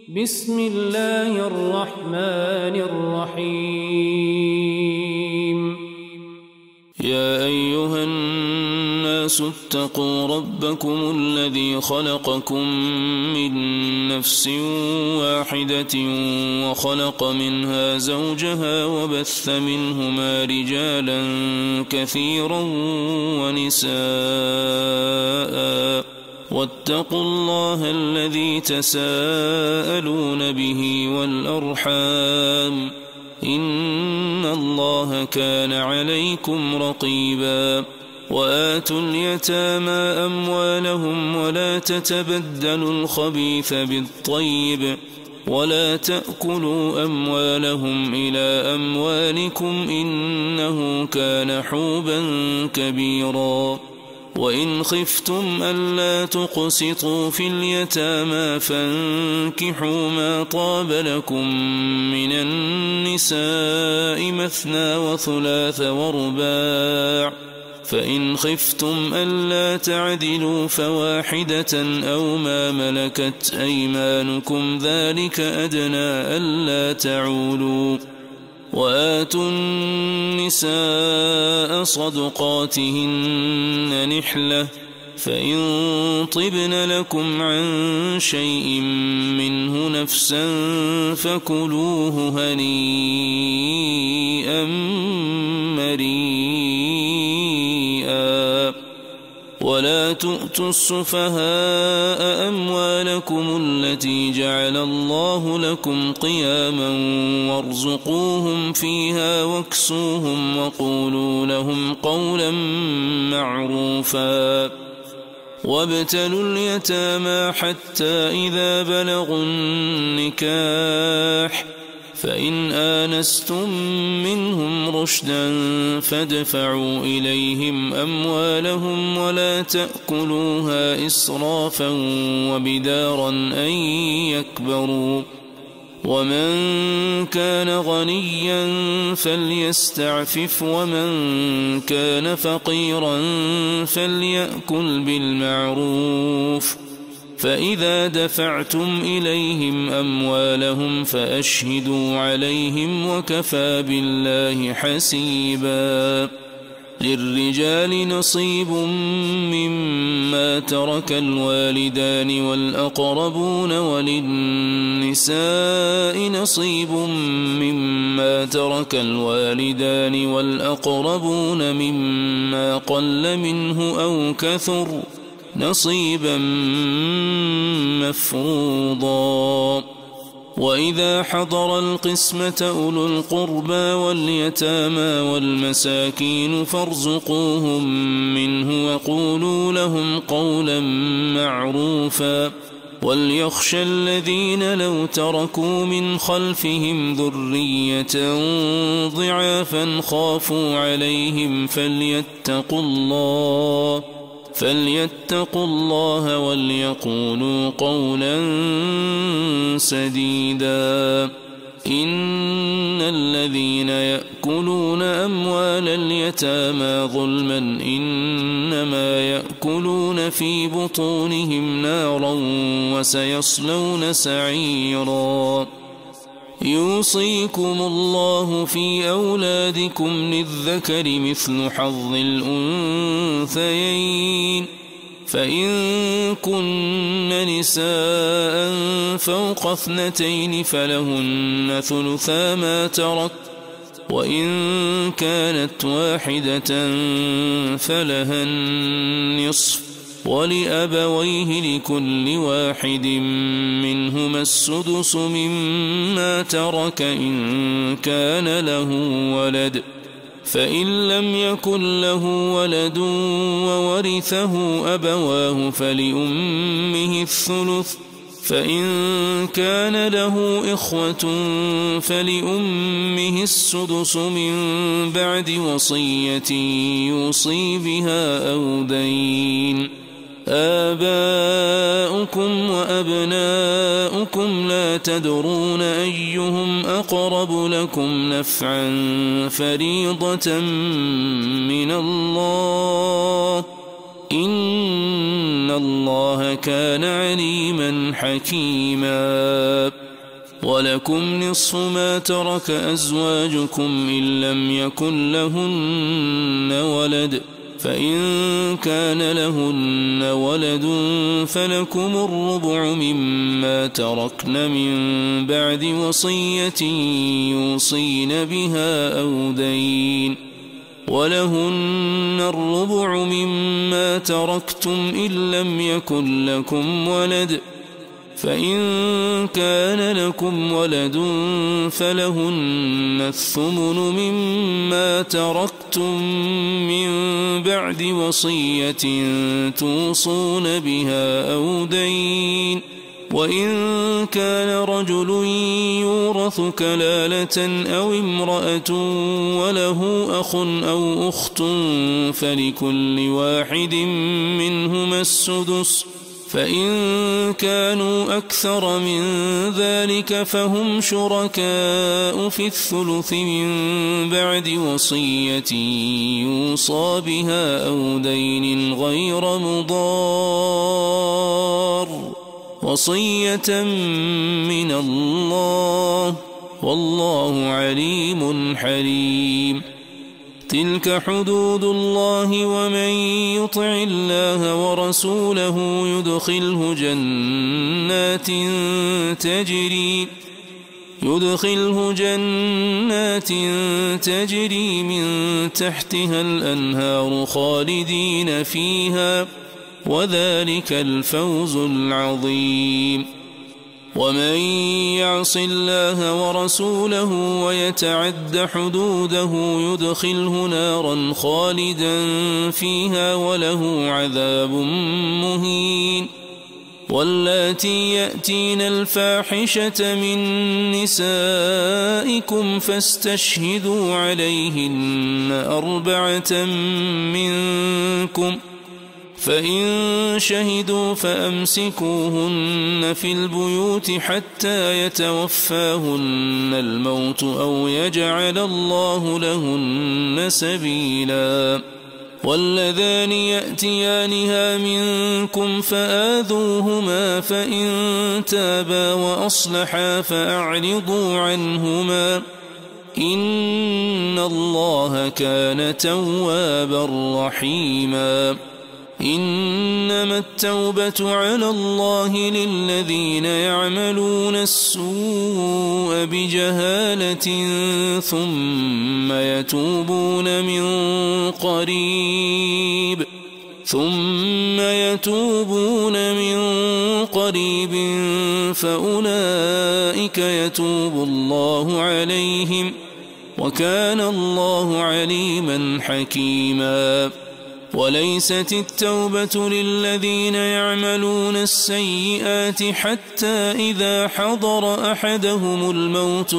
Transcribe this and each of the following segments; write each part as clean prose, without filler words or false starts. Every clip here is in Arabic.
بسم الله الرحمن الرحيم يا أيها الناس اتقوا ربكم الذي خلقكم من نفس واحدة وخلق منها زوجها وبث منهما رجالا كثيرا ونساء واتقوا الله الذي تساءلون به والأرحام إن الله كان عليكم رقيبا وآتوا اليتامى أموالهم ولا تتبدلوا الخبيث بالطيب ولا تأكلوا أموالهم إلى أموالكم إنه كان حوبا كبيرا وإن خفتم ألا تقسطوا في اليتامى فانكحوا ما طاب لكم من النساء مثنى وثلاث ورباع فإن خفتم ألا تعدلوا فواحدة أو ما ملكت أيمانكم ذلك أدنى ألا تعولوا وآتوا النساء صدقاتهن نحلة فإن طبن لكم عن شيء منه نفسا فكلوه هنيئا مريئا ولا تؤتوا السفهاء أموالكم التي جعل الله لكم قياما وارزقوهم فيها واكسوهم وقولوا لهم قولا معروفا وابتلوا اليتامى حتى إذا بلغوا النكاح فإن آنستم منهم رشدا فادفعوا إليهم أموالهم ولا تأكلوها إسرافا وبدارا أن يكبروا ومن كان غنيا فليستعفف ومن كان فقيرا فليأكل بالمعروف فإذا دفعتم إليهم أموالهم فأشهدوا عليهم وكفى بالله حسيبا للرجال نصيب مما ترك الوالدان والأقربون وللنساء نصيب مما ترك الوالدان والأقربون مما قل منه أو كثر نصيبا مفروضا وإذا حضر القسمة أولو القربى واليتامى والمساكين فارزقوهم منه وقولوا لهم قولا معروفا وليخشى الذين لو تركوا من خلفهم ذرية ضعافا خافوا عليهم فليتقوا الله وليقولوا قولا سديدا إن الذين يأكلون أموال اليتامى ظلما إنما يأكلون في بطونهم نارا وسيصلون سعيرا يوصيكم الله في أولادكم للذكر مثل حظ الأنثيين فإن كن نساء فوق 2 فلهن ثلثا ما ترك وإن كانت واحدة فلها النصف ولأبويه لكل واحد منهما السدس مما ترك إن كان له ولد فإن لم يكن له ولد وورثه أبواه فلأمه الثلث فإن كان له إخوة فلأمه السدس من بعد وصية يوصي بها أو دين آباؤكم وأبناؤكم لا تدرون أيهم أقرب لكم نفعا فريضة من الله إن الله كان عليما حكيما. ولكم نصف ما ترك أزواجكم إن لم يكن لهن ولد، فإن كان لهن ولد فلكم الربع مما تركن من بعد وصية يوصين بها أو دين، ولهن الربع مما تركتم إن لم يكن لكم ولد، فإن كان لكم ولد فلهن الثمن مما تركتم من بعد وصية توصون بها أو دين، وإن كان رجل يورث كلالة أو امرأة وله أخ أو أخت فلكل واحد منهما السدس، فإن كانوا أكثر من ذلك فهم شركاء في الثلث من بعد وصية يوصى بها أو دين غير مضار، وصية من الله، والله عليم حليم. تلك حدود الله، ومن يطع الله ورسوله يدخله جنات تجري من تحتها الأنهار خالدين فيها، وذلك الفوز العظيم. ومن يعص الله ورسوله ويتعد حدوده يدخله نارا خالدا فيها وله عذاب مهين. واللاتي يأتين الفاحشة من نسائكم فاستشهدوا عليهن 4 منكم، فإن شهدوا فأمسكوهن في البيوت حتى يتوفاهن الموت أو يجعل الله لهن سبيلا. واللذان يأتيانها منكم فآذوهما، فإن تابا وأصلحا فأعرضوا عنهما، إن الله كان توابا رحيما. إنما التوبة على الله للذين يعملون السوء بجهالة ثم يتوبون من قريب فأولئك يتوب الله عليهم، وكان الله عليما حكيما. وليست التوبة للذين يعملون السيئات حتى إذا حضر أحدهم الموت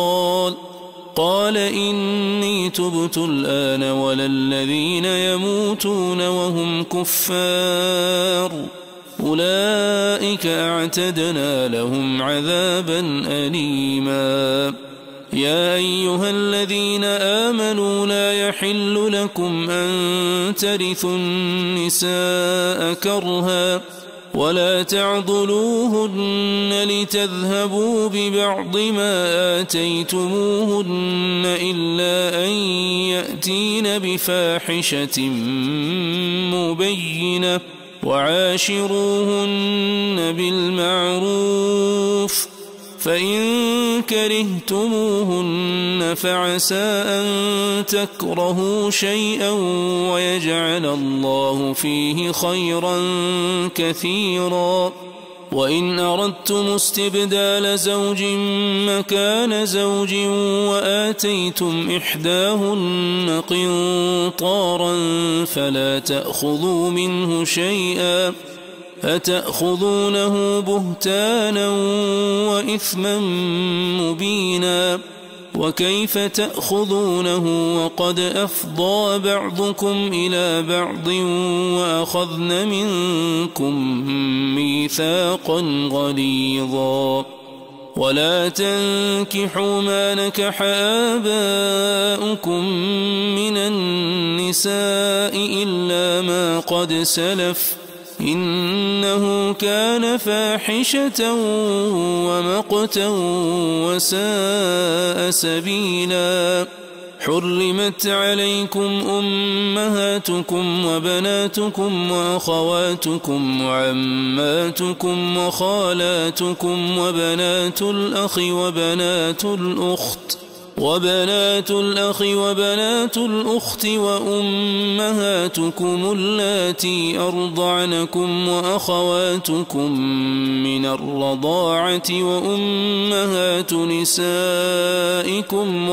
قال إني تبت الآن، ولا الذين يموتون وهم كفار، أولئك أعتدنا لهم عذابا أليما. يا أيها الذين آمنوا لا يحل لكم أن ترثوا النساء كرها، ولا تعضلوهن لتذهبوا ببعض ما آتيتموهن إلا أن يأتين بفاحشة مبينة، وعاشروهن بالمعروف، فإن كرهتموهن فعسى أن تكرهوا شيئا ويجعل الله فيه خيرا كثيرا. وإن أردتم استبدال زوج مكان زوج وآتيتم إحداهن قنطارا فلا تأخذوا منه شيئا، أتأخذونه بهتانا وإثما مبينا، وكيف تأخذونه وقد أفضى بعضكم إلى بعض وأخذن منكم ميثاقا غليظا. ولا تنكحوا ما نكح آباؤكم من النساء إلا ما قد سلف إنه كان فاحشة ومقتا وساء سبيلا. حرمت عليكم أمهاتكم وبناتكم وأخواتكم وعماتكم وخالاتكم وبنات الأخ وبنات الأخت وأمهاتكم اللاتي أرضعنكم وأخواتكم من الرضاعة وأمهات نسائكم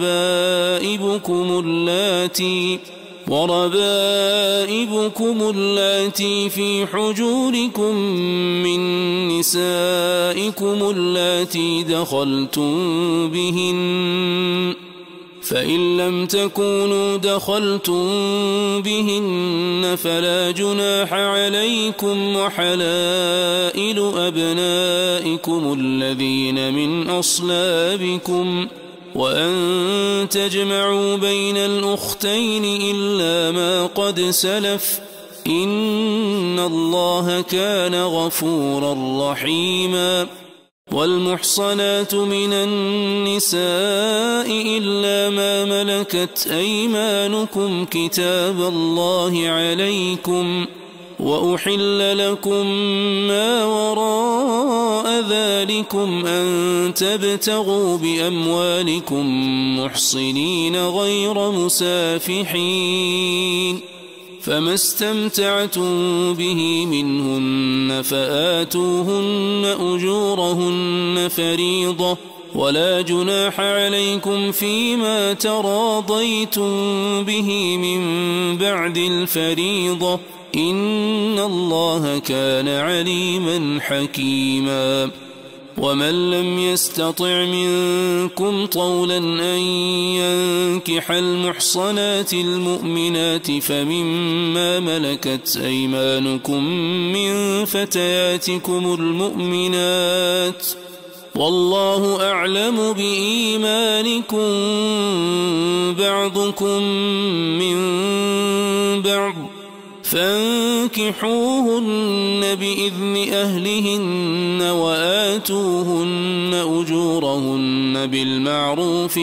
وربائبكم اللاتي في حجوركم من نسائكم اللاتي دخلتم بهن، فإن لم تكونوا دخلتم بهن فلا جناح عليكم، وحلائل أبنائكم الذين من أصلابكم، وأن تجمعوا بين الأختين إلا ما قد سلف إن الله كان غفورا رحيما. والمحصنات من النساء إلا ما ملكت أيمانكم كتاب الله عليكم، وأحل لكم ما وراء ذلكم أن تبتغوا بأموالكم محصنين غير مسافحين، فما استمتعتم به منهن فآتوهن أجورهن فريضة، ولا جناح عليكم فيما تراضيتم به من بعد الفريضة إن الله كان عليما حكيما. ومن لم يستطع منكم طولا أن ينكح المحصنات المؤمنات فمما ملكت أيمانكم من فتياتكم المؤمنات، والله أعلم بإيمانكم بعضكم من بعض، فانكحوهن بإذن أهلهن وآتوهن أجورهن بالمعروف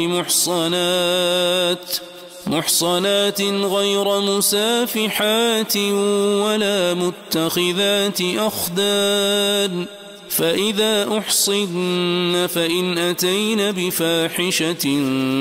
محصنات غير مسافحات ولا متخذات أخدان، فإذا أحصن فإن أتين بفاحشة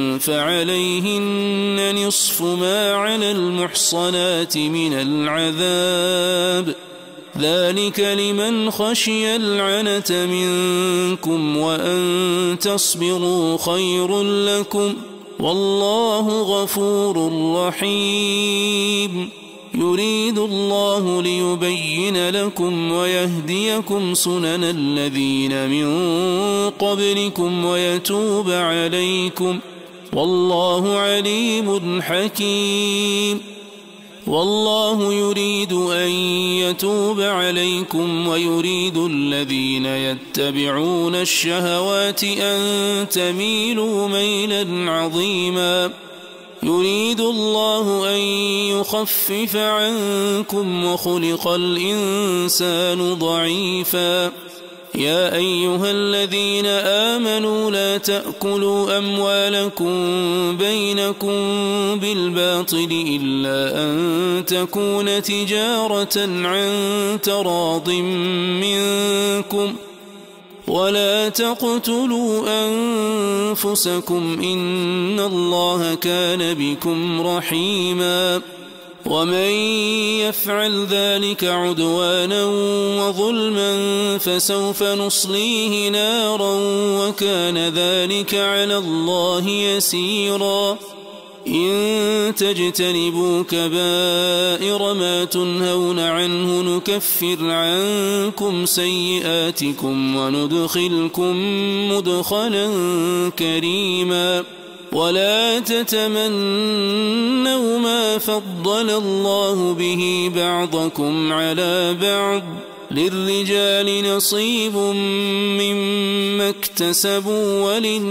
فعليهن نصف ما على المحصنات من العذاب، ذلك لمن خشي العنة منكم، وأن تصبروا خير لكم، والله غفور رحيم. يريد الله ليبين لكم ويهديكم سنن الذين من قبلكم ويتوب عليكم، والله عليم حكيم. والله يريد أن يتوب عليكم ويريد الذين يتبعون الشهوات أن تميلوا ميلا عظيما. يريد الله أن يخفف عنكم وخلق الإنسان ضعيفا. يا أيها الذين آمنوا لا تأكلوا أموالكم بينكم بالباطل إلا أن تكون تجارة عن تراض منكم، ولا تقتلوا أنفسكم إن الله كان بكم رحيما. ومن يفعل ذلك عدوانا وظلما فسوف نصليه نارا وكان ذلك على الله يسيرا. إن تجتنبوا كبائر ما تنهون عنه نكفر عنكم سيئاتكم وندخلكم مدخلا كريما. ولا تتمنوا ما فضل الله به بعضكم على بعض، للرجال نصيب مما اكتسبوا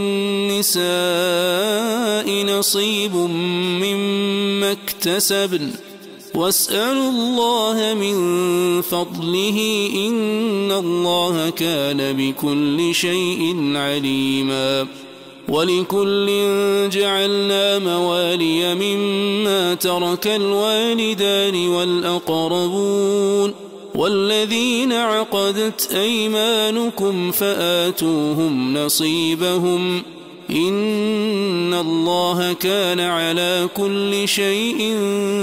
وللنساء نصيب مما اكتسبن واسألوا الله من فضله إن الله كان بكل شيء عليما ولكل جعلنا موالي مما ترك الوالدان والأقربون والذين عقدت أيمانكم فآتوهم نصيبهم إن الله كان على كل شيء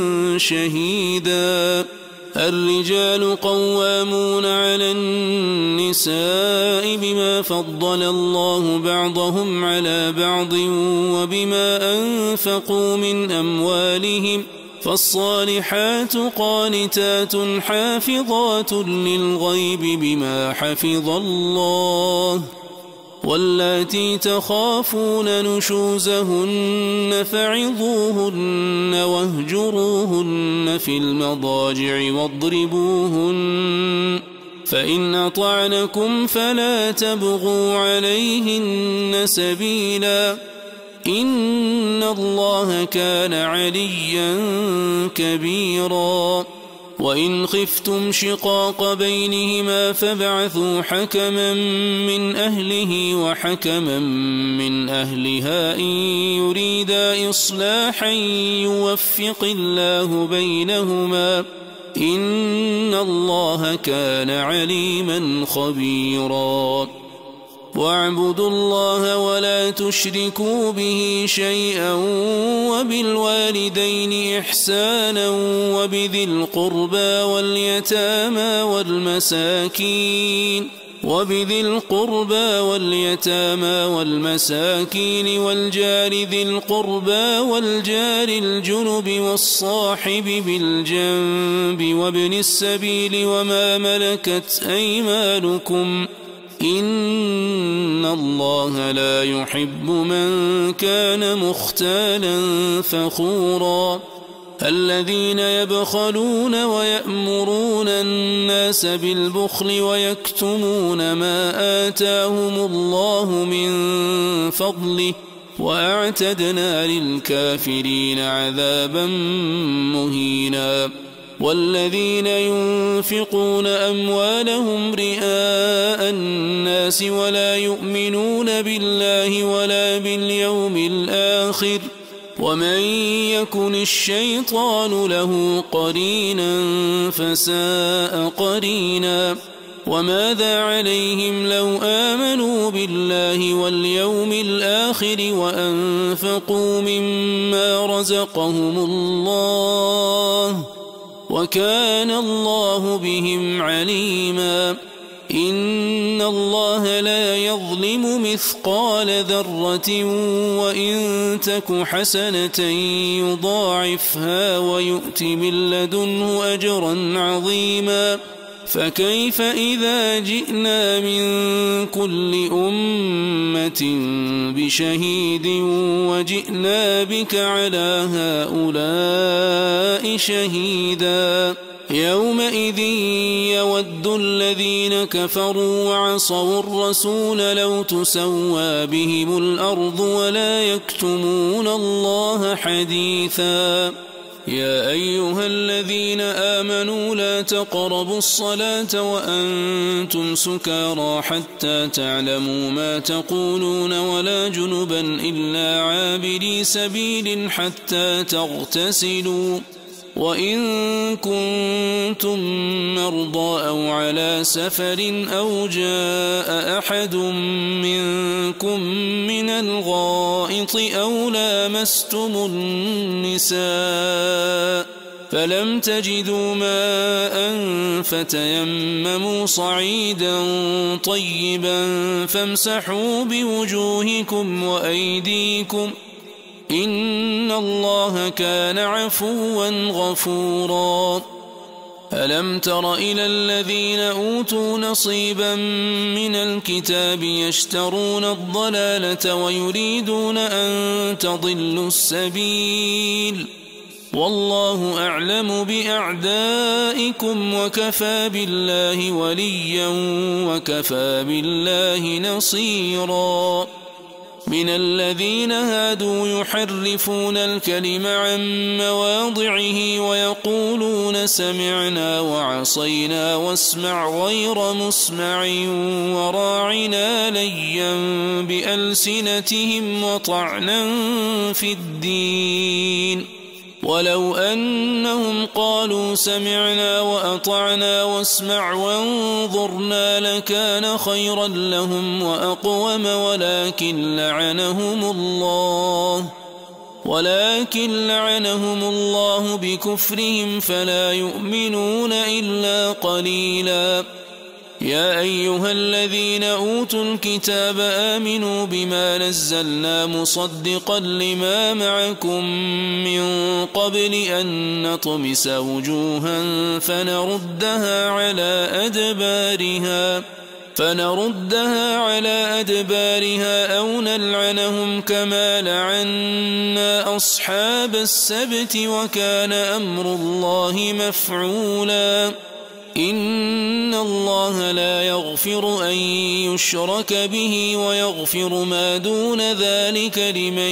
شهيدا الرجال قوامون على النساء بما فضل الله بعضهم على بعض وبما أنفقوا من أموالهم فالصالحات قانتات حافظات للغيب بما حفظ الله واللاتي تخافون نشوزهن فعظوهن واهجروهن في المضاجع واضربوهن فإن أطعنكم فلا تبغوا عليهن سبيلا إن الله كان عليا كبيرا وإن خفتم شقاق بينهما فابعثوا حكما من أهله وحكما من أهلها إن يريدا إصلاحا يوفق الله بينهما إن الله كان عليما خبيرا واعبدوا الله ولا تشركوا به شيئا وبالوالدين إحسانا وبذي القربى واليتامى والمساكين والجار ذي القربى والجار الجنب والصاحب بالجنب وابن السبيل وما ملكت أيمانكم إن الله لا يحب من كان مختالا فخورا الذين يبخلون ويأمرون الناس بالبخل ويكتمون ما آتاهم الله من فضله وأعتدنا للكافرين عذابا مهينا والذين ينفقون أموالهم رئاء الناس ولا يؤمنون بالله ولا باليوم الآخر ومن يكن الشيطان له قرينا فساء قرينا وماذا عليهم لو آمنوا بالله واليوم الآخر وأنفقوا مما رزقهم الله وكان الله بهم عليما إن الله لا يظلم مثقال ذرة وإن تك حسنة يضاعفها ويؤت من لدنه أجرا عظيما فكيف إذا جئنا من كل أمة بشهيد وجئنا بك على هؤلاء شهيدا يومئذ يود الذين كفروا وعصوا الرسول لو تسوى بهم الأرض ولا يكتمون الله حديثا يا أيها الذين آمنوا لا تقربوا الصلاة وأنتم سكارى حتى تعلموا ما تقولون ولا جنبا إلا عابري سبيل حتى تغتسلوا وإن كنتم مرضى أو على سفر أو جاء أحد منكم من الغائط أو لامستم النساء فلم تجدوا ماء فتيمموا صعيدا طيبا فامسحوا بوجوهكم وأيديكم إن الله كان عفوا غفورا ألم تر إلى الذين أوتوا نصيبا من الكتاب يشترون الضلالة ويريدون أن تضلوا السبيل والله أعلم بأعدائكم وكفى بالله وليا وكفى بالله نصيرا من الذين هادوا يحرفون الكلم عن مواضعه ويقولون سمعنا وعصينا واسمع غير مسمع وراعنا ليا بألسنتهم وطعنا في الدين ولو أنهم قالوا سمعنا وأطعنا واسمع وانظرنا لكان خيرا لهم وأقوم ولكن لعنهم الله بكفرهم فلا يؤمنون إلا قليلا يا أيها الذين أوتوا الكتاب آمنوا بما نزلنا مصدقا لما معكم من قبل أن نطمس وجوها فنردها على أدبارها أو نلعنهم كما لعنا أصحاب السبت وكان أمر الله مفعولا إن الله لا يغفر أن يشرك به ويغفر ما دون ذلك لمن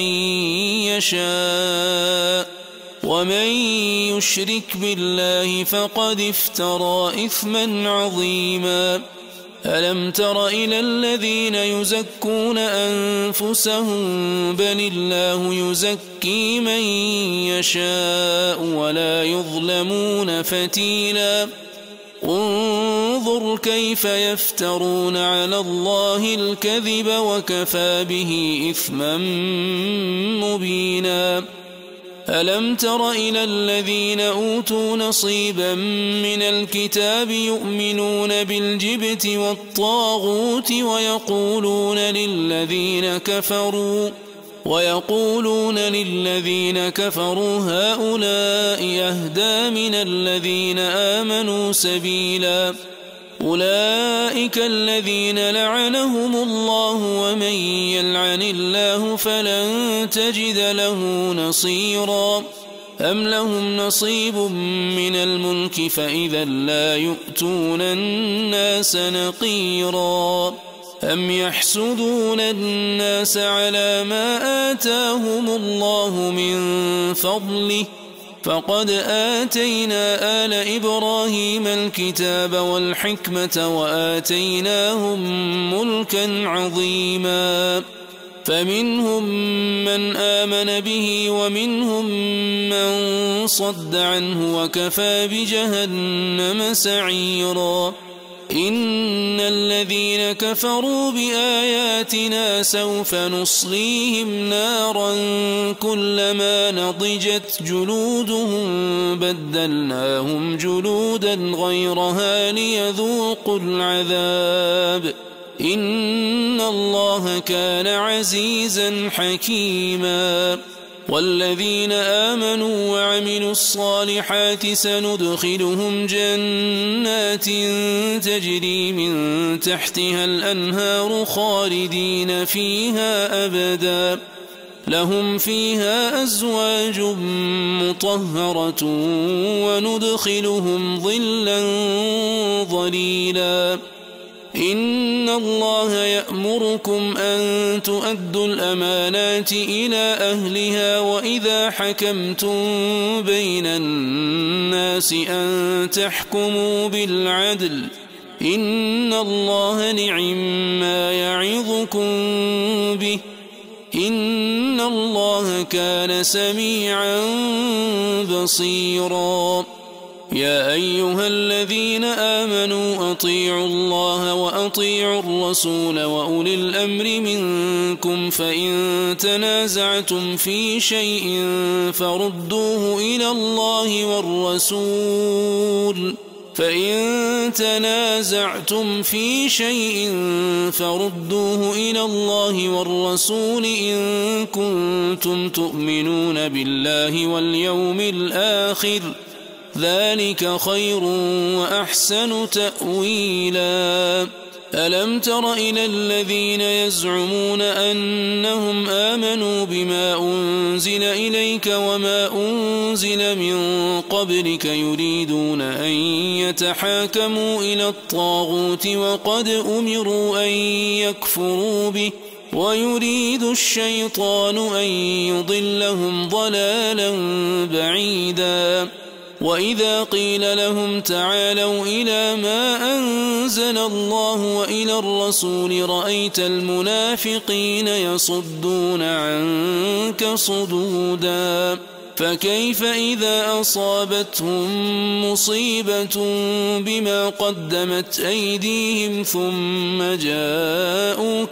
يشاء ومن يشرك بالله فقد افترى إثما عظيما ألم تر إلى الذين يزكون أنفسهم بل الله يزكي من يشاء ولا يظلمون فتيلا انظر كيف يفترون على الله الكذب وكفى به إثما مبينا ألم تر إلى الذين أوتوا نصيبا من الكتاب يؤمنون بالجبت والطاغوت ويقولون للذين كفروا هؤلاء أهدى من الذين آمنوا سبيلا أولئك الذين لعنهم الله ومن يلعن الله فلن تجد له نصيرا أم لهم نصيب من الملك فإذا لا يؤتون الناس نقيرا أم يحسدون الناس على ما آتاهم الله من فضله فقد آتينا آل إبراهيم الكتاب والحكمة وآتيناهم ملكا عظيما فمنهم من آمن به ومنهم من صد عنه وكفى بجهنم سعيرا إن الذين كفروا بآياتنا سوف نصليهم نارا كلما نضجت جلودهم بدلناهم جلودا غيرها ليذوقوا العذاب إن الله كان عزيزا حكيما والذين آمنوا وعملوا الصالحات سندخلهم جنات تجري من تحتها الأنهار خالدين فيها أبدا لهم فيها أزواج مطهرة وندخلهم ظلا ظليلا إن الله يأمركم أن تؤدوا الأمانات إلى أهلها وإذا حكمتم بين الناس أن تحكموا بالعدل إن الله نعما يعظكم به إن الله كان سميعا بصيرا يا أيها الذين آمنوا أطيعوا الله وأطيعوا الرسول وأولي الأمر منكم فإن تنازعتم في شيء فردوه إلى الله والرسول إن كنتم تؤمنون بالله واليوم الآخر ذلك خير وأحسن تأويلا ألم تر إلى الذين يزعمون أنهم آمنوا بما أنزل إليك وما أنزل من قبلك يريدون أن يتحاكموا إلى الطاغوت وقد أمروا أن يكفروا به ويريد الشيطان أن يضلهم ضلالا بعيدا وإذا قيل لهم تعالوا إلى ما أنزل الله وإلى الرسول رأيت المنافقين يصدون عنك صدودا فكيف إذا أصابتهم مصيبة بما قدمت أيديهم ثم جاءوك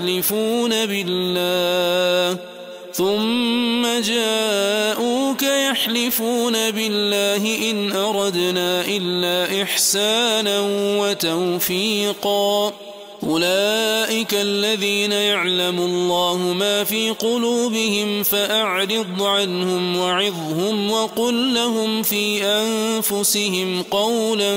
يحلفون بالله إن أردنا إلا إحسانا وتوفيقا أولئك الذين يعلم الله ما في قلوبهم فأعرض عنهم وعظهم وقل لهم في أنفسهم قولا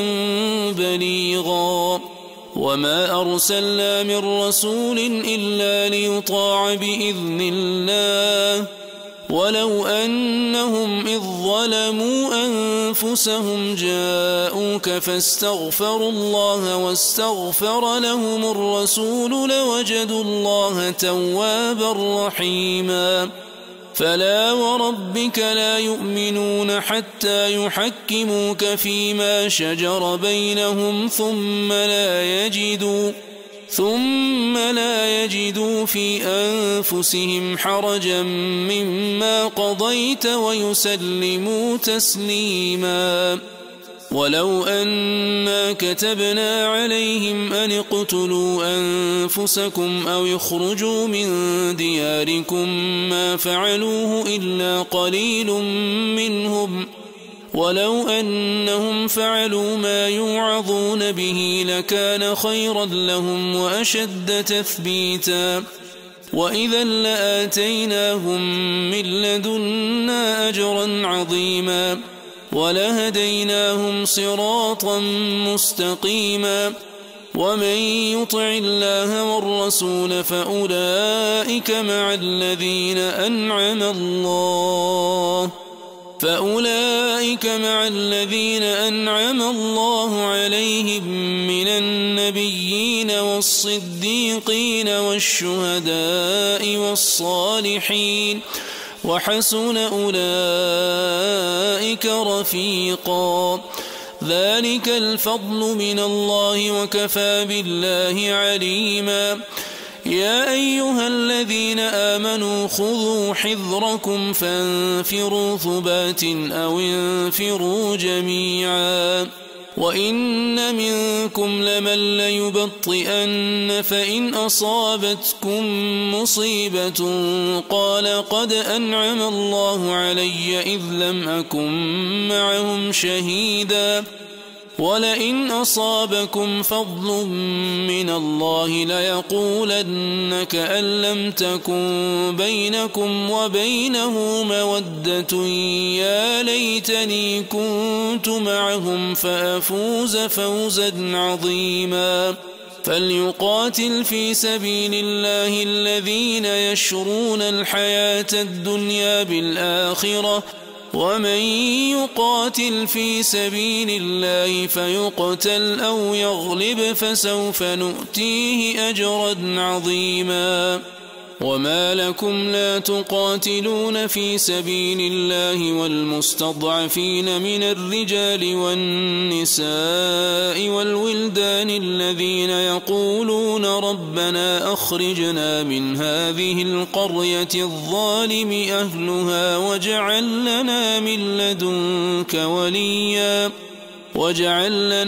بليغا وما أرسلنا من رسول إلا ليطاع بإذن الله ولو أنهم إذ ظلموا أنفسهم جاءوك فاستغفروا الله واستغفر لهم الرسول لوجدوا الله توابا رحيما فلا وربك لا يؤمنون حتى يحكموك فيما شجر بينهم ثم لا يجدوا في أنفسهم حرجا مما قضيت ويسلموا تسليما ولو أنا كتبنا عليهم أن اقتلوا أنفسكم أو يخرجوا من دياركم ما فعلوه إلا قليل منهم ولو أنهم فعلوا ما يوعظون به لكان خيرا لهم وأشد تثبيتا وإذا لآتيناهم من لدنا أجرا عظيما ولهديناهم صراطا مستقيما ومن يطع الله والرسول فأولئك مع الذين أنعم الله عليهم من النبيين والصديقين والشهداء والصالحين وحسن أولئك رفيقا ذلك الفضل من الله وكفى بالله عليما يا أيها الذين آمنوا خذوا حذركم فانفروا ثبات أو انفروا جميعا وإن منكم لمن ليبطئن فإن أصابتكم مصيبة قال قد أنعم الله علي إذ لم أكن معهم شهيدا ولئن أصابكم فضل من الله ليقولن كأن لم تكن بينكم وبينه مودة يا ليتني كنت معهم فأفوز فوزا عظيما فليقاتل في سبيل الله الذين يشرون الحياة الدنيا بالآخرة ومن يقاتل في سبيل الله فيقتل أو يغلب فسوف نؤتيه أجرا عظيما وما لكم لا تقاتلون في سبيل الله والمستضعفين من الرجال والنساء والولدان الذين يقولون ربنا أخرجنا من هذه القرية الظالم أهلها واجعل لنا من لدنك وليا واجعل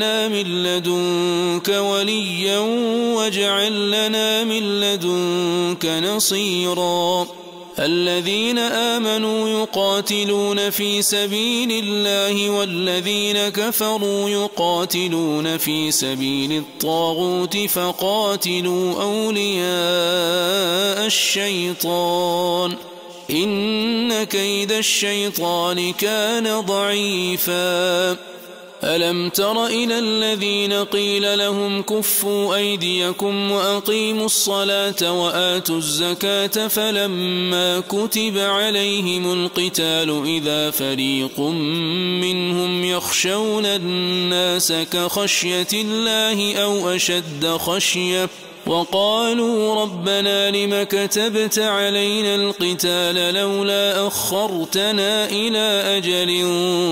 لنا من لدنك نصيرا الذين آمنوا يقاتلون في سبيل الله والذين كفروا يقاتلون في سبيل الطاغوت فقاتلوا أولياء الشيطان إن كيد الشيطان كان ضعيفا ألم تر إلى الذين قيل لهم كفوا أيديكم وأقيموا الصلاة وآتوا الزكاة فلما كتب عليهم القتال إذا فريق منهم يخشون الناس كخشية الله أو أشد خشية وقالوا ربنا لم كتبت علينا القتال لولا أخرتنا إلى أجل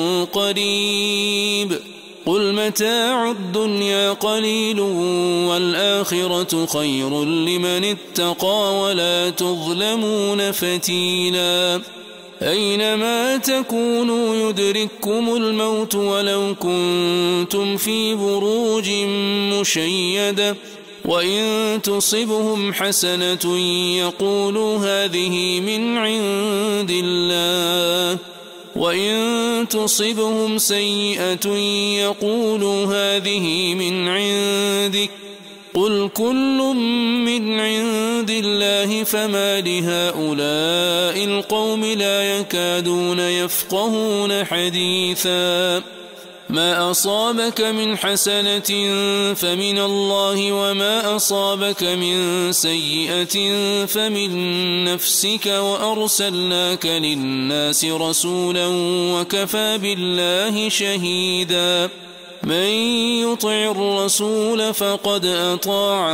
قريب قل متاع الدنيا قليل والآخرة خير لمن اتقى ولا تظلمون فتيلا أينما تكونوا يدرككم الموت ولو كنتم في بروج مشيدة وإن تصبهم حسنة يقولوا هذه من عند الله وإن تصبهم سيئة يقولوا هذه من عندك قل كل من عند الله فما لهؤلاء القوم لا يكادون يفقهون حديثا ما أصابك من حسنة فمن الله وما أصابك من سيئة فمن نفسك وأرسلناك للناس رسولا وكفى بالله شهيدا من يطع الرسول فقد أطاع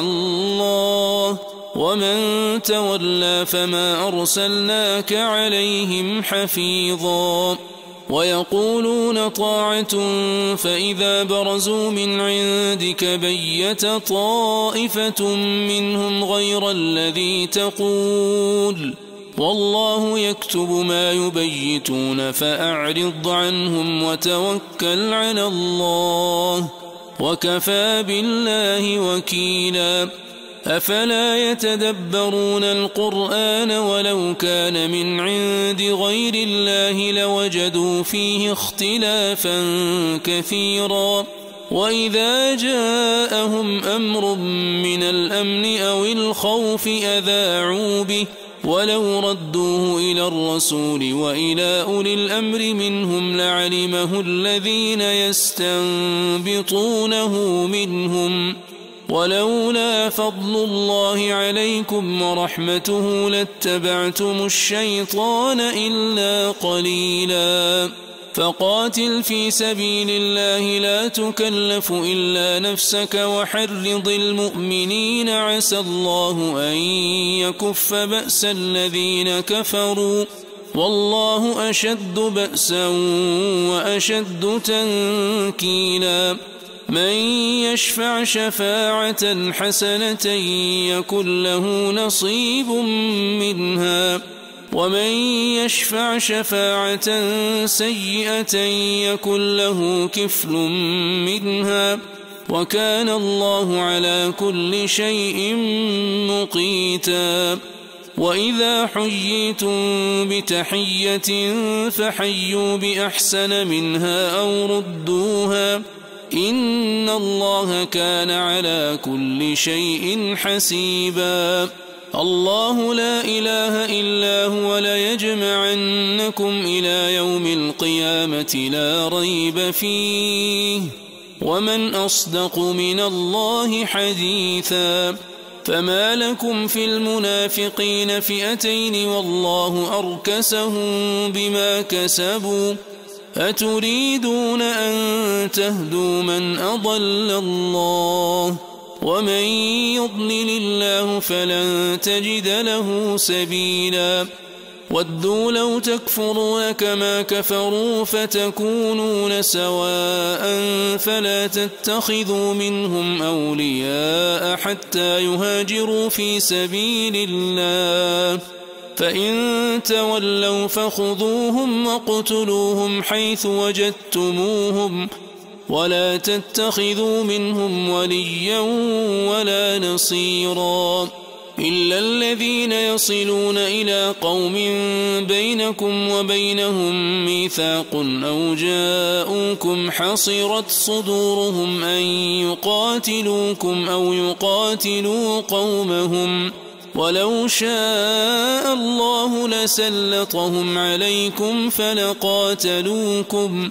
الله ومن تولى فما أرسلناك عليهم حفيظا ويقولون طاعة فإذا برزوا من عندك بيت طائفة منهم غير الذي تقول والله يكتب ما يبيتون فأعرض عنهم وتوكل على الله وكفى بالله وكيلا أفلا يتدبرون القرآن ولو كان من عند غير الله لوجدوا فيه اختلافا كثيرا وإذا جاءهم أمر من الأمن أو الخوف أذاعوا به ولو ردوه إلى الرسول وإلى أولي الأمر منهم لعلمه الذين يستنبطونه منهم ولولا فضل الله عليكم ورحمته لاتبعتم الشيطان إلا قليلا فقاتل في سبيل الله لا تكلف إلا نفسك وحرض المؤمنين عسى الله أن يكف بأس الذين كفروا والله أشد بأسا وأشد تنكيلا من يشفع شفاعة حسنة يكن له نصيب منها ومن يشفع شفاعة سيئة يكن له كفل منها وكان الله على كل شيء مقيتا وإذا حييتم بتحية فحيوا بأحسن منها أو ردوها إن الله كان على كل شيء حسيبا الله لا إله إلا هو ليجمعنكم إلى يوم القيامة لا ريب فيه ومن أصدق من الله حديثا فما لكم في المنافقين فئتين والله أركسهم بما كسبوا أتريدون أن تهدوا من أضل الله ومن يضلل الله فلن تجد له سبيلا ودوا لو تكفرون كما كفروا فتكونون سواء فلا تتخذوا منهم أولياء حتى يهاجروا في سبيل الله فإن تولوا فخذوهم واقتلوهم حيث وجدتموهم ولا تتخذوا منهم وليا ولا نصيرا إلا الذين يصلون إلى قوم بينكم وبينهم ميثاق أو جاءوكم حصرت صدورهم أن يقاتلوكم أو يقاتلوا قومهم ولو شاء الله لسلطهم عليكم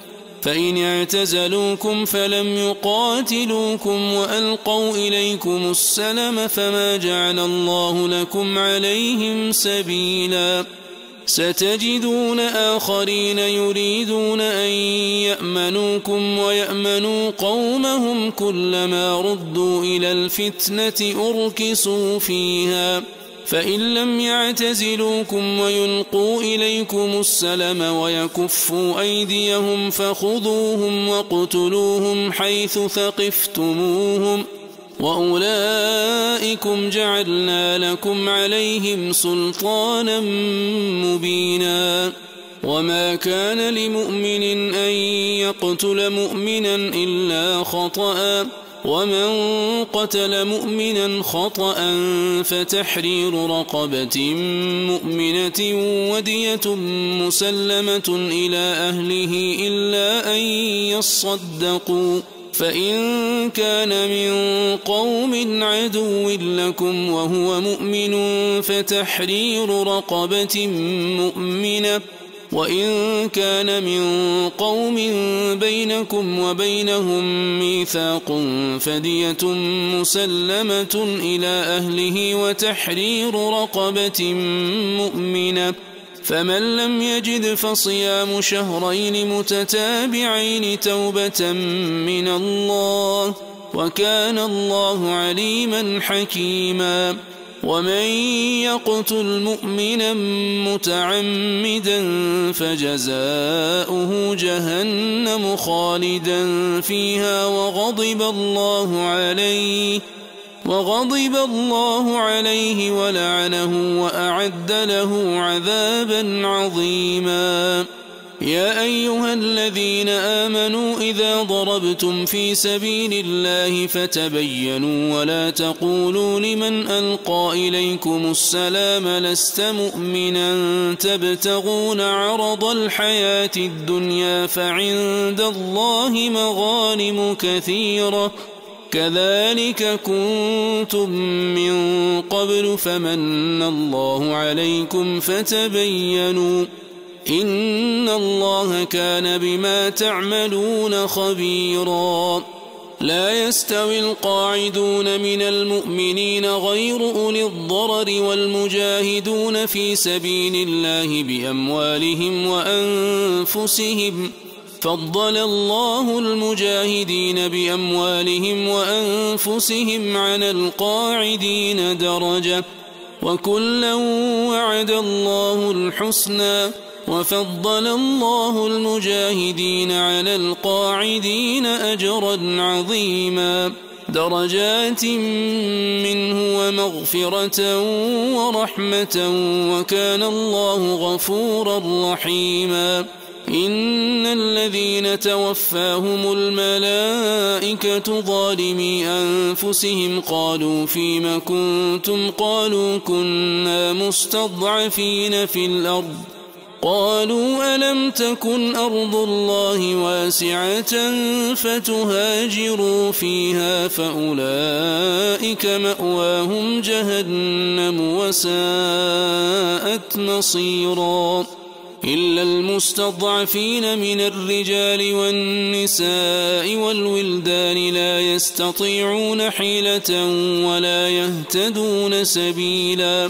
فإن اعتزلوكم فلم يقاتلوكم وألقوا إليكم السلم فما جعل الله لكم عليهم سبيلا ستجدون آخرين يريدون أن يأمنوكم ويأمنوا قومهم كلما ردوا إلى الفتنة أركسوا فيها فإن لم يعتزلوكم ويلقوا إليكم السلم ويكفوا أيديهم فخذوهم واقتلوهم حيث ثقفتموهم وأولئكم جعلنا لكم عليهم سلطانا مبينا وما كان لمؤمن أن يقتل مؤمنا إلا خطأ ومن قتل مؤمنا خطأ فتحرير رقبة مؤمنة ودية مسلمة إلى أهله إلا أن يصدقوا فإن كان من قوم عدو لكم وهو مؤمن فتحرير رقبة مؤمنة وإن كان من قوم بينكم وبينهم ميثاق فدية مسلمة إلى أهله وتحرير رقبة مؤمنة فمن لم يجد فصيام شهرين متتابعين توبة من الله وكان الله عليما حكيما ومن يقتل مؤمنا متعمدا فجزاؤه جهنم خالدا فيها وغضب الله عليه ولعنه وأعد له عذابا عظيما يا أيها الذين آمنوا إذا ضربتم في سبيل الله فتبينوا ولا تقولوا لمن ألقى إليكم السلام لست مؤمنا تبتغون عرض الحياة الدنيا فعند الله مغانم كثيرة كذلك كنتم من قبل فمن الله عليكم فتبينوا إن الله كان بما تعملون خبيرا لا يستوي القاعدون من المؤمنين غير أولي الضرر والمجاهدون في سبيل الله بأموالهم وأنفسهم فضل الله المجاهدين بأموالهم وأنفسهم على القاعدين درجة وكلا وعد الله الحسنى وفضل الله المجاهدين على القاعدين أجرا عظيما درجات منه ومغفرة ورحمة وكان الله غفورا رحيما إن الذين توفاهم الملائكة ظالمي أنفسهم قالوا فيم كنتم قالوا كنا مستضعفين في الأرض قالوا ألم تكن أرض الله واسعة فتهاجروا فيها فأولئك مأواهم جهنم وساءت مصيرا إلا المستضعفين من الرجال والنساء والولدان لا يستطيعون حيلة ولا يهتدون سبيلا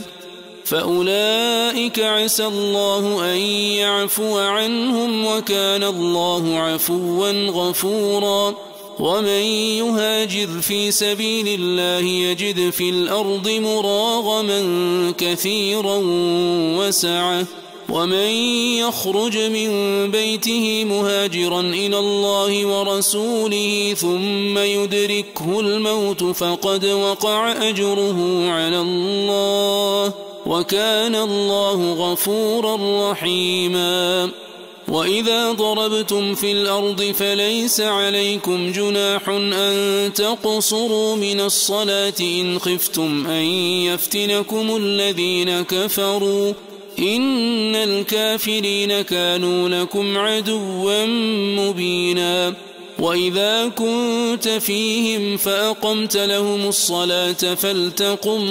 فأولئك عسى الله أن يعفو عنهم وكان الله عفوا غفورا ومن يهاجر في سبيل الله يجد في الأرض مراغما كثيرا وسعة ومن يخرج من بيته مهاجرا إلى الله ورسوله ثم يدركه الموت فقد وقع أجره على الله وكان الله غفورا رحيما وإذا ضربتم في الأرض فليس عليكم جناح أن تقصروا من الصلاة إن خفتم أن يفتنكم الذين كفروا إن الكافرين كانوا لكم عدوا مبينا وإذا كنت فيهم فأقمت لهم الصلاة فلتقم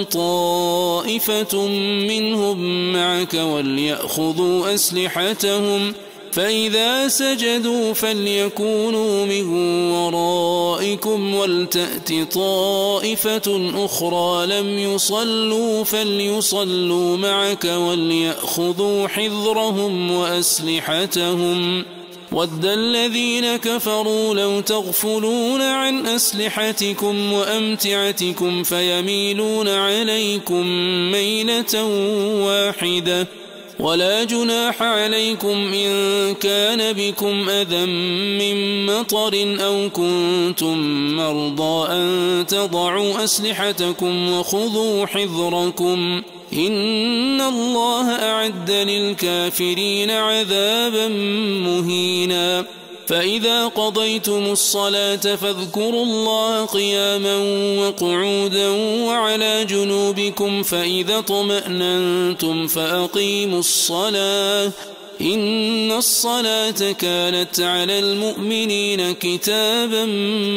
طائفة منهم معك وليأخذوا أسلحتهم فإذا سجدوا فليكونوا من ورائكم ولتأت طائفة أخرى لم يصلوا فليصلوا معك وليأخذوا حذرهم وأسلحتهم ود الذين كفروا لو تغفلون عن أسلحتكم وأمتعتكم فيميلون عليكم ميلة واحدة ولا جناح عليكم إن كان بكم أذى من مطر أو كنتم مرضى أن تضعوا أسلحتكم وخذوا حذركم إن الله أعد للكافرين عذابا مهينا فإذا قضيتم الصلاة فاذكروا الله قياما وقعودا وعلى جنوبكم فإذا اطمأننتم فأقيموا الصلاة إن الصلاة كانت على المؤمنين كتابا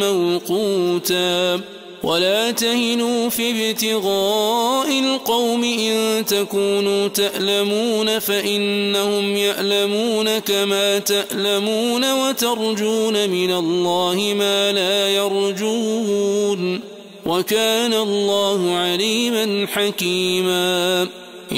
موقوتا ولا تهنوا في ابتغاء القوم إن تكونوا تألمون فإنهم يألمون كما تألمون وترجون من الله ما لا يرجون وكان الله عليما حكيما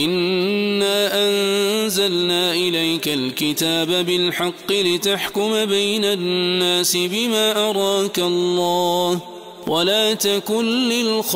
إنا أنزلنا إليك الكتاب بالحق لتحكم بين الناس بما أراك الله ولا تكن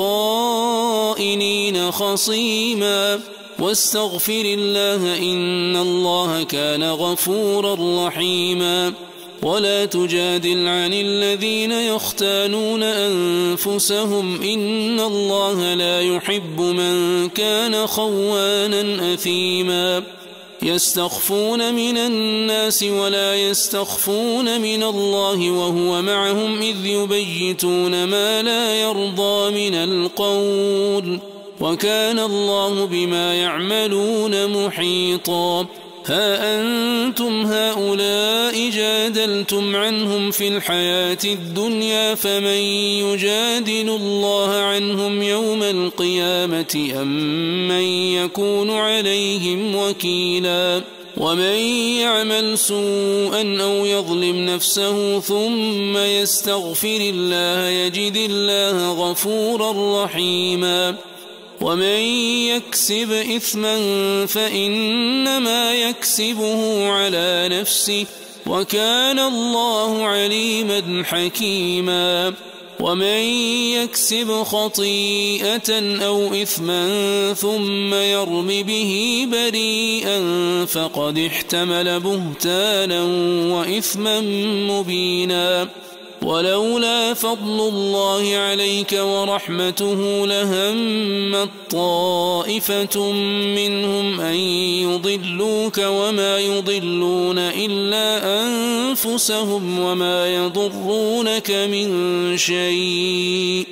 للخائنين خصيما واستغفر الله إن الله كان غفورا رحيما ولا تجادل عن الذين يختانون أنفسهم إن الله لا يحب من كان خوانا أثيما يستخفون من الناس ولا يستخفون من الله وهو معهم إذ يبيتون ما لا يرضى من القول وكان الله بما يعملون محيطا ها أنتم هؤلاء جادلتم عنهم في الحياة الدنيا فمن يجادل الله عنهم يوم القيامة أم من يكون عليهم وكيلا ومن يعمل سوءا أو يظلم نفسه ثم يستغفر الله يجد الله غفورا رحيما ومن يكسب إثما فإنما يكسبه على نفسه وكان الله عليما حكيما ومن يكسب خطيئة أو إثما ثم يرم به بريئا فقد احتمل بهتانا وإثما مبينا ولولا فضل الله عليك ورحمته لهمت طائفة منهم أن يضلوك وما يضلون إلا أنفسهم وما يضرونك من شيء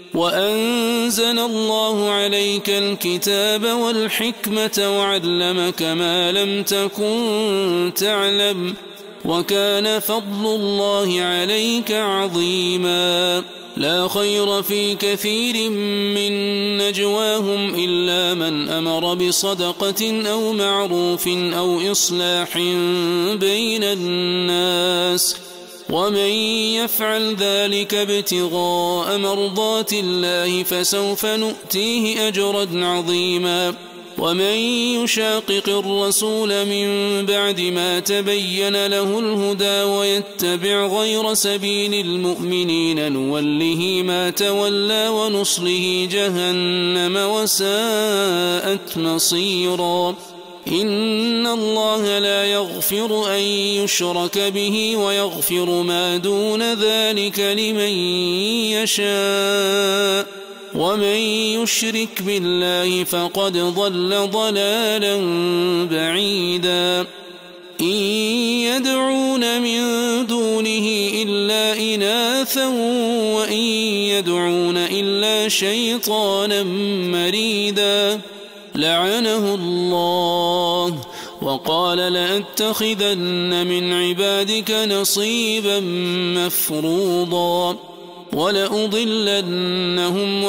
وأنزل الله عليك الكتاب والحكمة وعلمك ما لم تكن تعلم وكان فضل الله عليك عظيما لا خير في كثير من نجواهم إلا من أمر بصدقة أو معروف أو إصلاح بين الناس ومن يفعل ذلك ابتغاء مرضات الله فسوف نؤتيه أجرا عظيما ومن يشاقق الرسول من بعد ما تبين له الهدى ويتبع غير سبيل المؤمنين نوله ما تولى ونصله جهنم وساءت مصيرا إن الله لا يغفر أن يشرك به ويغفر ما دون ذلك لمن يشاء ومن يشرك بالله فقد ضل ضلالا بعيدا إن يدعون من دونه إلا إناثا وإن يدعون إلا شيطانا مريدا لعنه الله وقال لأتخذن من عبادك نصيبا مفروضا ولأضلنهم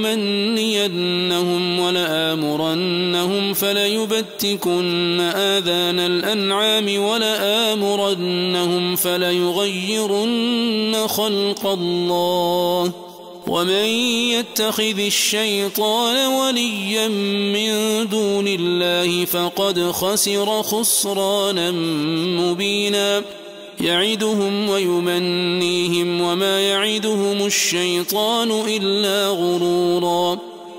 ولأمنينهم ولآمرنهم فليبتكن آذان الأنعام ولآمرنهم فليغيرن خلق الله ومن يتخذ الشيطان وليا من دون الله فقد خسر خسرانا مبينا يعدهم ويمنيهم وما يعدهم الشيطان إلا غرورا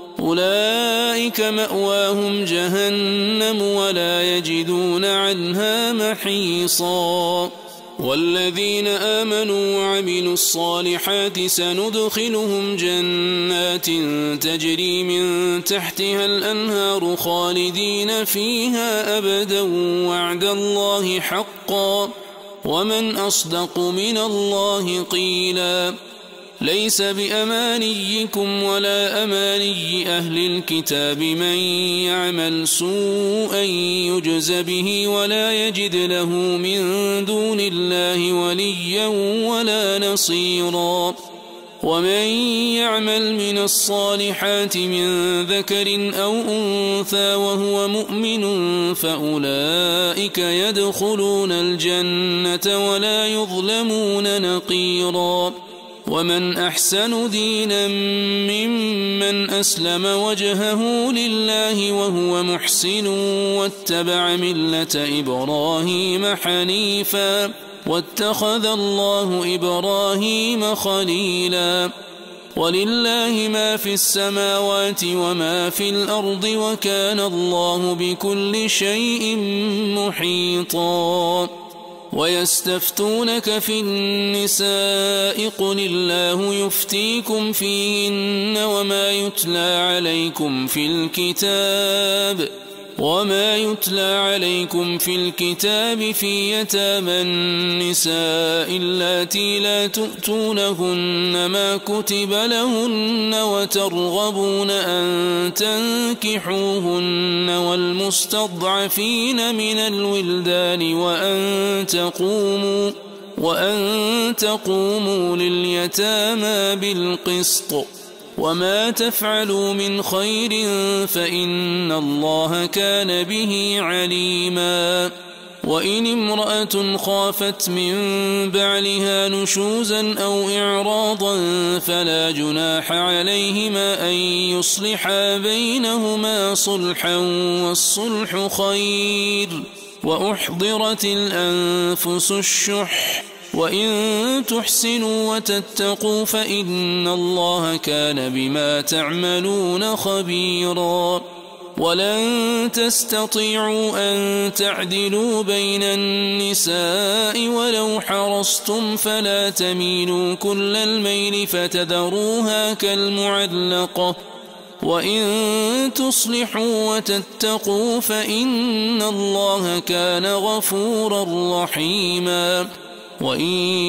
أولئك مأواهم جهنم ولا يجدون عنها محيصا والذين آمنوا وعملوا الصالحات سندخلهم جنات تجري من تحتها الأنهار خالدين فيها أبدا وعد الله حقا ومن أصدق من الله قيلا ليس بأمانيكم ولا أماني أهل الكتاب من يعمل سوءا يجز به ولا يجد له من دون الله وليا ولا نصيرا ومن يعمل من الصالحات من ذكر أو أنثى وهو مؤمن فأولئك يدخلون الجنة ولا يظلمون نقيرا ومن أحسن دينا ممن أسلم وجهه لله وهو محسن واتبع ملة إبراهيم حنيفا واتخذ الله إبراهيم خليلا ولله ما في السماوات وما في الأرض وكان الله بكل شيء محيطا ويستفتونك في النساء قل الله يفتيكم فيهن وما يتلى عليكم في الكتاب في يتامى النساء اللاتي لا تؤتونهن ما كتب لهن وترغبون أن تنكحوهن والمستضعفين من الولدان وأن تقوموا لليتامى بالقسط وما تفعلوا من خير فإن الله كان به عليما وإن امرأة خافت من بعلها نشوزا أو إعراضا فلا جناح عليهما أن يصلحا بينهما صلحا والصلح خير وأحضرت الأنفس الشح وإن تحسنوا وتتقوا فإن الله كان بما تعملون خبيرا ولن تستطيعوا أن تعدلوا بين النساء ولو حرصتم فلا تميلوا كل الميل فتذروها كالمعلقة وإن تصلحوا وتتقوا فإن الله كان غفورا رحيما وإن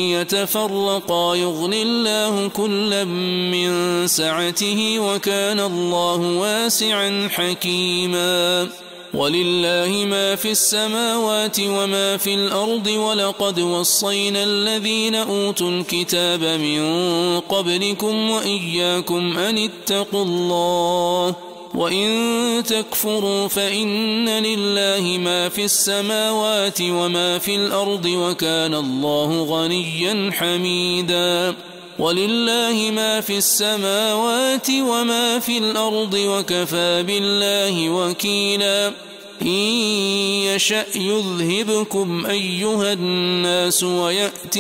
يتفرقا يغن الله كلا من سعته وكان الله واسعا حكيما ولله ما في السماوات وما في الأرض ولقد وصينا الذين أوتوا الكتاب من قبلكم وإياكم أن اتقوا الله وإن تكفروا فإن لله ما في السماوات وما في الأرض وكان الله غنيا حميدا ولله ما في السماوات وما في الأرض وكفى بالله وكيلا إن يشأ يذهبكم أيها الناس ويأت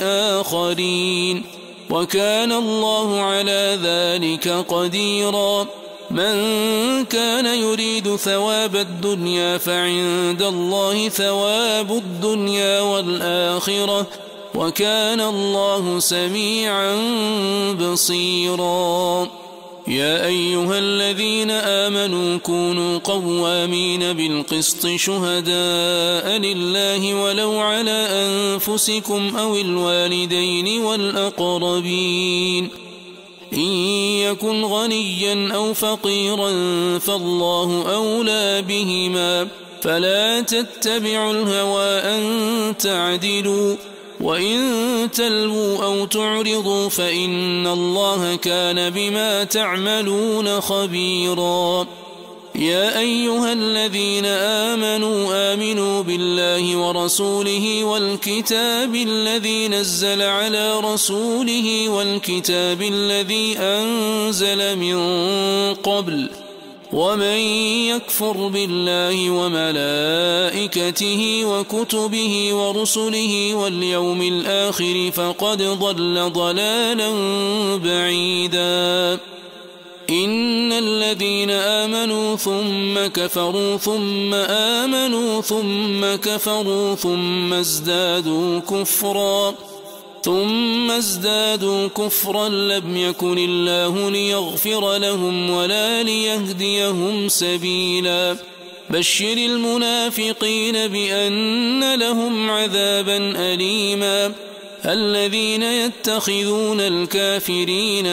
بآخرين وكان الله على ذلك قديرا من كان يريد ثواب الدنيا فعند الله ثواب الدنيا والآخرة وكان الله سميعا بصيرا يا أيها الذين آمنوا كونوا قوامين بالقسط شهداء لله ولو على أنفسكم أو الوالدين والأقربين إن يكن غنيا أو فقيرا فالله أولى بهما فلا تتبعوا الهوى أن تعدلوا وإن تلووا أو تعرضوا فإن الله كان بما تعملون خبيرا. يا أيها الذين آمنوا بالله ورسوله والكتاب الذي نزل على رسوله والكتاب الذي أنزل من قبل، ومن يكفر بالله وملائكته وكتبه ورسله واليوم الآخر فقد ضل ضلالا بعيدا. إن الذين آمنوا ثم كفروا ثم آمنوا ثم كفروا ثم ازدادوا كفرا لم يكن الله ليغفر لهم ولا ليهديهم سبيلا. بشر المنافقين بأن لهم عذابا أليما. الذين يتخذون الكافرين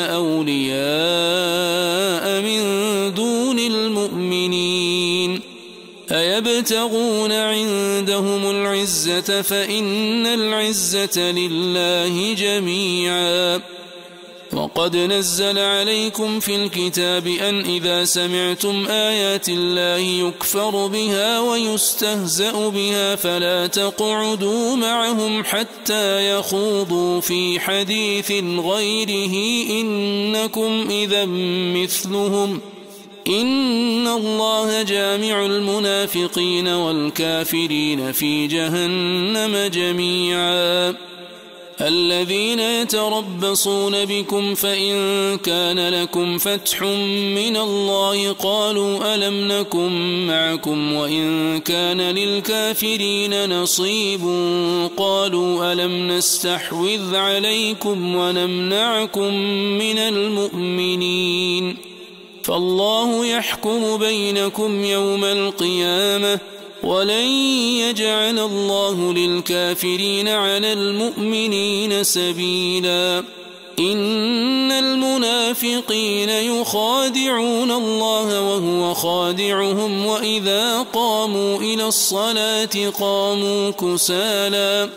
أولياء من دون المؤمنين أيبتغون عندهم العزة فإن العزة لله جميعا. وقد نزل عليكم في الكتاب أن إذا سمعتم آيات الله يكفر بها ويستهزأ بها فلا تقعدوا معهم حتى يخوضوا في حديث غيره إنكم إذا مثلهم. إن الله جامع المنافقين والكافرين في جهنم جميعا. الذين يتربصون بكم فإن كان لكم فتح من الله قالوا ألم نكن معكم وإن كان للكافرين نصيب قالوا ألم نستحوذ عليكم ونمنعكم من المؤمنين فالله يحكم بينكم يوم القيامة ولن يجعل الله للكافرين على المؤمنين سبيلا. إن المنافقين يخادعون الله وهو خادعهم وإذا قاموا إلى الصلاة قاموا كسالى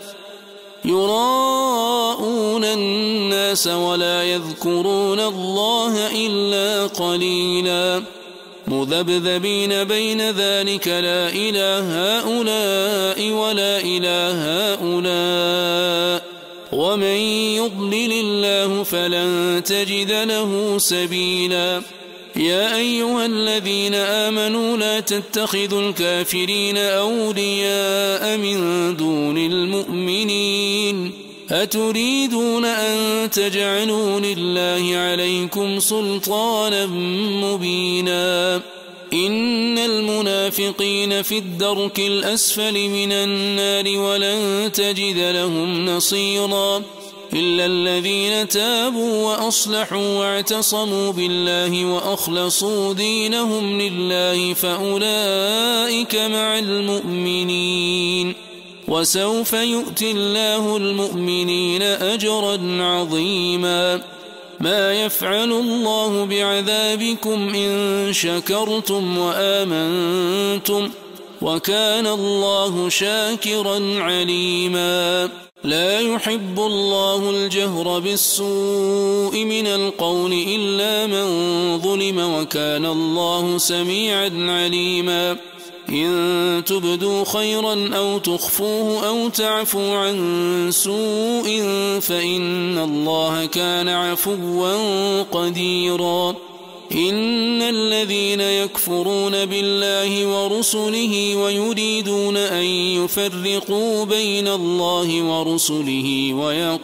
يراءون الناس ولا يذكرون الله إلا قليلا. مذبذبين بين ذلك لا إلى هؤلاء ولا إلى هؤلاء ومن يضلل الله فلن تجد له سبيلا. يا أيها الذين آمنوا لا تتخذوا الكافرين أولياء من دون المؤمنين أتريدون أن تجعلوا لله عليكم سلطانا مبينا. إن المنافقين في الدرك الأسفل من النار ولن تجد لهم نصيرا إلا الذين تابوا وأصلحوا واعتصموا بالله وأخلصوا دينهم لله فأولئك مع المؤمنين وسوف يؤتي الله المؤمنين أجرا عظيما. ما يفعل الله بعذابكم إن شكرتم وآمنتم وكان الله شاكرا عليما. لا يحب الله الجهر بالسوء من القول إلا من ظلم وكان الله سميعا عليما. إن تبدوا خيرا أو تخفوه أو تعفوا عن سوء فإن الله كان عفوا قديرا. إن الذين يكفرون بالله ورسله ويريدون أن يفرقوا بين الله ورسله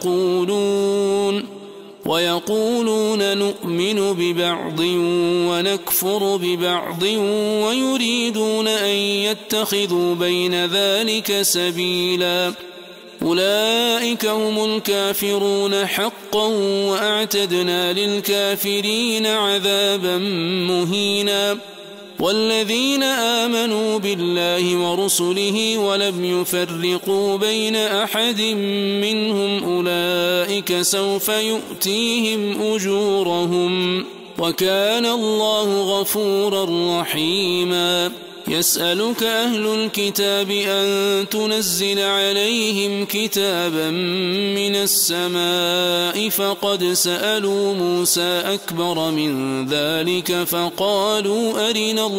ويقولون نؤمن ببعض ونكفر ببعض ويريدون أن يتخذوا بين ذلك سبيلا أولئك هم الكافرون حقا وأعتدنا للكافرين عذابا مهينا. والذين آمنوا بالله ورسله ولم يفرقوا بين أحد منهم أولئك سوف يؤتيهم أجورهم وكان الله غفورا رحيما. يسألك أهل الكتاب أن تنزل عليهم كتابا من السماء فقد سألوا موسى أكبر من ذلك فقالوا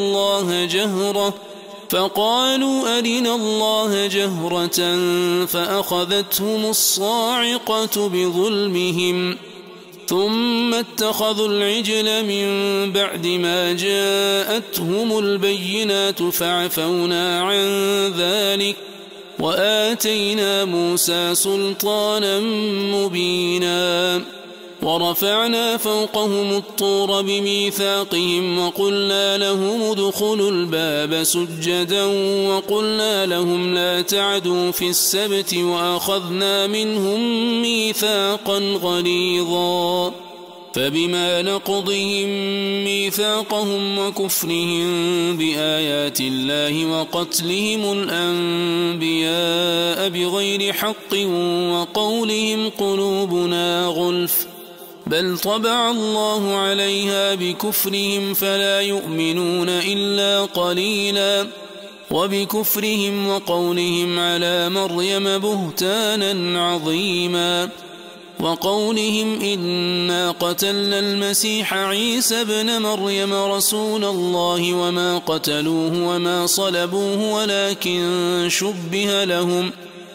أرنا الله جهرة فأخذتهم الصاعقة بظلمهم ثم اتخذوا العجل من بعد ما جاءتهم البينات فعفونا عن ذلك وآتينا موسى سلطانا مبينا ورفعنا فوقهم الطور بميثاقهم وقلنا لهم ادخلوا الباب سجدا وقلنا لهم لا تعدوا في السبت وأخذنا منهم ميثاقا غليظا فبما نقضهم ميثاقهم وكفرهم بآيات الله وقتلهم الأنبياء بغير حق وقولهم قلوبنا غلف بل طبع الله عليها بكفرهم فلا يؤمنون إلا قليلا وبكفرهم وقولهم على مريم بهتانا عظيما وقولهم إنا قتلنا المسيح عيسى ابن مريم رسول الله وما قتلوه وما صلبوه ولكن شبه لهم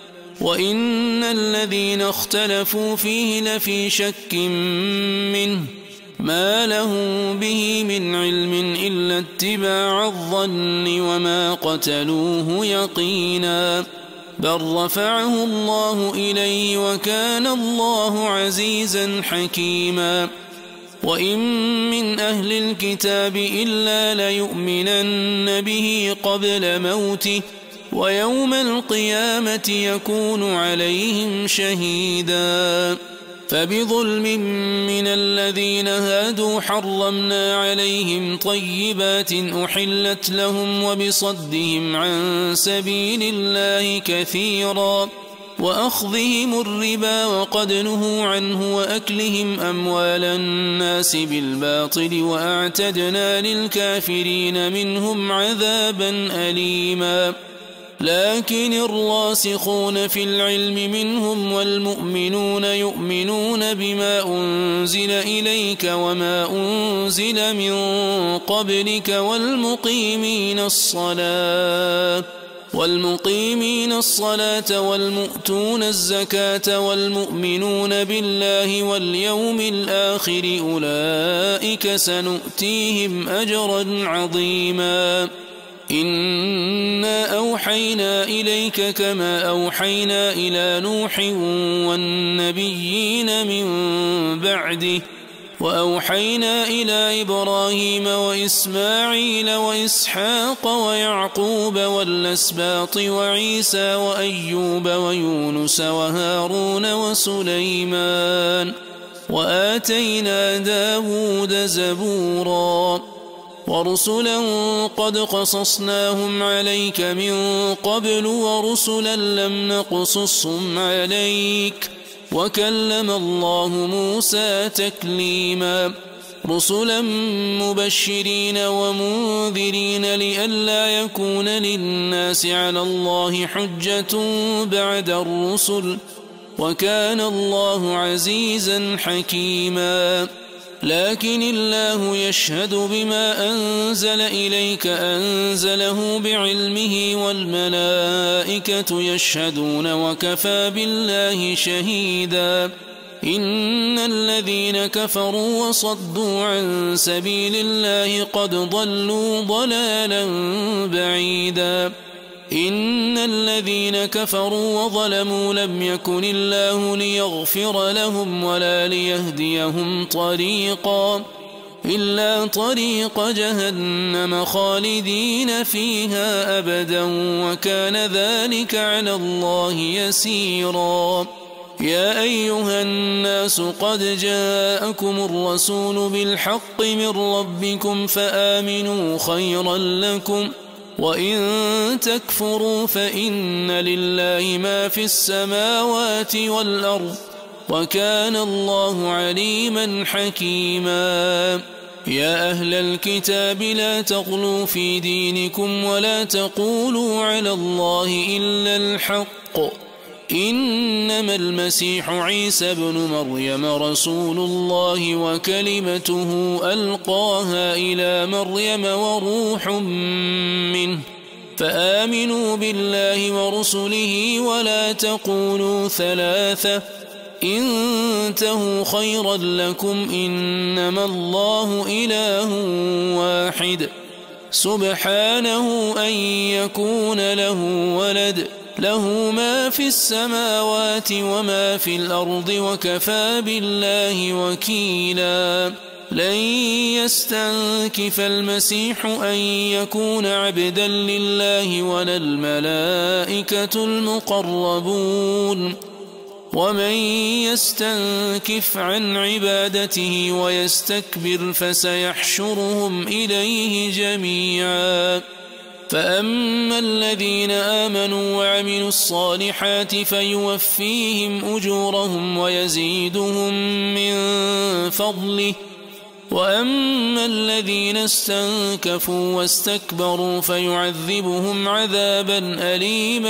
وإن الذين اختلفوا فيه لفي شك منه ما له به من علم إلا اتباع الظن وما قتلوه يقينا بل رفعه الله إليه وكان الله عزيزا حكيما وإن من أهل الكتاب إلا ليؤمنن به قبل موته ويوم القيامة يكون عليهم شهيدا فبظلم من الذين هادوا حرمنا عليهم طيبات أحلت لهم وبصدهم عن سبيل الله كثيرا وأخذهم الربا وقد نهوا عنه وأكلهم أموال الناس بالباطل وأعتدنا للكافرين منهم عذابا أليما لكن الراسخون في العلم منهم والمؤمنون يؤمنون بما أنزل إليك وما أنزل من قبلك والمقيمين الصلاة والمؤتون الزكاة والمؤمنون بالله واليوم الآخر أولئك سنؤتيهم أجرا عظيما إنا أوحينا إليك كما أوحينا إلى نوح والنبيين من بعده وأوحينا إلى إبراهيم وإسماعيل وإسحاق ويعقوب والأسباط وعيسى وأيوب ويونس وهارون وسليمان وآتينا داود زبورا ورسلا قد قصصناهم عليك من قبل ورسلا لم نقصصهم عليك وكلم الله موسى تكليما رسلا مبشرين ومنذرين لئلا يكون للناس على الله حجة بعد الرسل وكان الله عزيزا حكيما لكن الله يشهد بما أنزل إليك أنزله بعلمه والملائكة يشهدون وكفى بالله شهيدا إن الذين كفروا وصدوا عن سبيل الله قد ضلوا ضلالا بعيدا إن الذين كفروا وظلموا لم يكن الله ليغفر لهم ولا ليهديهم طريقا إلا طريق جهنم خالدين فيها أبدا وكان ذلك على الله يسيرا يا أيها الناس قد جاءكم الرسول بالحق من ربكم فآمنوا خيرا لكم وإن تكفروا فإن لله ما في السماوات والأرض وكان الله عليما حكيما يا أهل الكتاب لا تغلوا في دينكم ولا تقولوا على الله إلا الحق إنما المسيح عيسى بن مريم رسول الله وكلمته ألقاها إلى مريم وروح منه فآمنوا بالله ورسله ولا تقولوا ثلاثة انتهوا خيرا لكم إنما الله إله واحد سبحانه أن يكون له ولد له ما في السماوات وما في الأرض وكفى بالله وكيلا لن يستنكف المسيح أن يكون عبدا لله ولا الملائكة المقربون ومن يستنكف عن عبادته ويستكبر فسيحشرهم إليه جميعا فأما الذين آمنوا وعملوا الصالحات فيوفيهم أجورهم ويزيدهم من فضله وأما الذين استنكفوا واستكبروا فيعذبهم عذابا أليما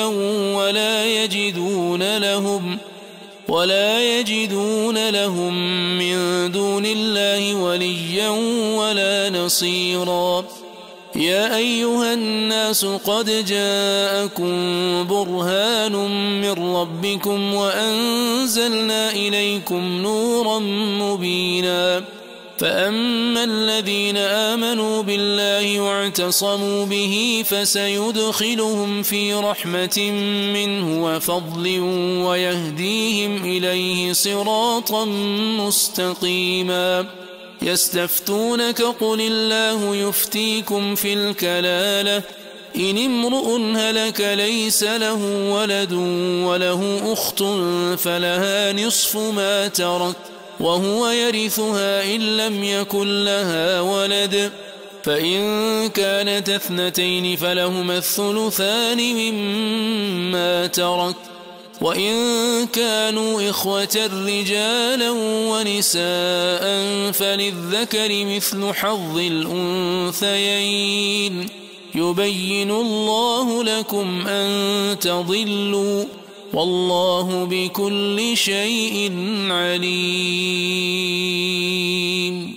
ولا يجدون لهم من دون الله وليا ولا نصيرا يا أيها الناس قد جاءكم برهان من ربكم وأنزلنا إليكم نورا مبينا فأما الذين آمنوا بالله واعتصموا به فسيدخلهم في رحمة منه وفضل ويهديهم إليه صراطا مستقيما يستفتونك قل الله يفتيكم في الكلالة إن امرؤ هلك ليس له ولد وله أخت فلها نصف ما ترك وهو يرثها إن لم يكن لها ولد فإن كانت اثنتين فلهما الثلثان مما ترك وإن كانوا إخوة رجالا ونساء فللذكر مثل حظ الأنثيين يبين الله لكم أن تضلوا والله بكل شيء عليم